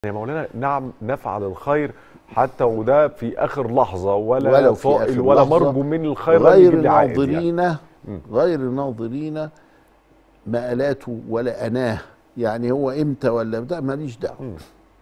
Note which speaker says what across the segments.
Speaker 1: يا مولانا نعم نفعل الخير حتى وده في اخر لحظه ولا طائل ولا مرجو من الخير لن يجيب لي عائد يعني.
Speaker 2: غير ناظرين مآلاته ولا أناه، يعني هو امتى ولا بتاع ماليش دعوه.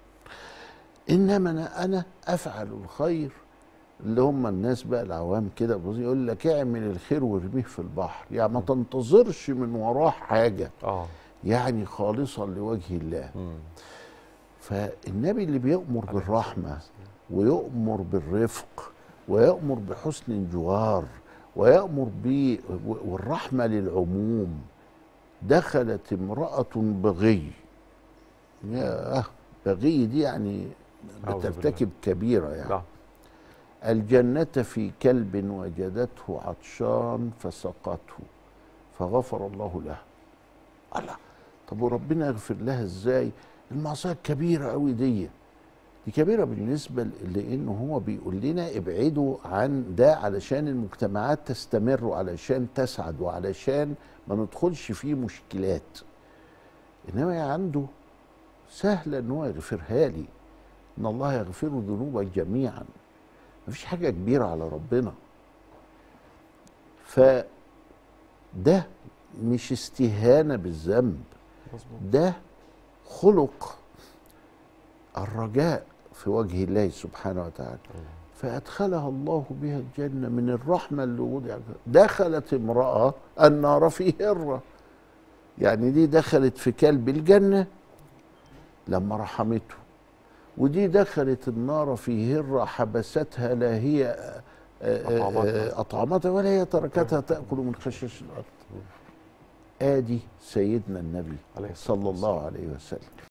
Speaker 2: انما انا افعل الخير، اللي هم الناس بقى العوام كده يقول لك اعمل الخير وارميه في البحر، يعني ما تنتظرش من وراه حاجه، يعني خالصا لوجه الله. فالنبي اللي بيأمر بالرحمه ويأمر بالرفق ويأمر بحسن الجوار ويأمر والرحمه للعموم. دخلت امرأة بغي، يا بغي دي يعني بترتكب كبيرة يعني. الجنة في كلب وجدته عطشان فسقته فغفر الله له. الله، طب وربنا يغفر لها ازاي؟ المعصية كبيرة قوي دي كبيرة بالنسبة لأنه هو بيقول لنا ابعدوا عن ده علشان المجتمعات تستمر وعلشان تسعد وعلشان ما ندخلش فيه مشكلات. إنما عنده سهلة إن هو يغفرها لي، إن الله يغفر ذنوبك جميعا، مفيش حاجة كبيرة على ربنا. فده مش استهانة بالذنب، ده خلق الرجاء في وجه الله سبحانه وتعالى. فأدخلها الله بها الجنة من الرحمة اللي وضعت. دخلت امرأة النار في هرة، يعني دي دخلت في كلب الجنة لما رحمته، ودي دخلت النار في هرة حبستها، لا هي أطعمتها ولا هي تركتها تأكل من خشاش الأرض. آدي سيدنا النبي صلى الله عليه وسلم.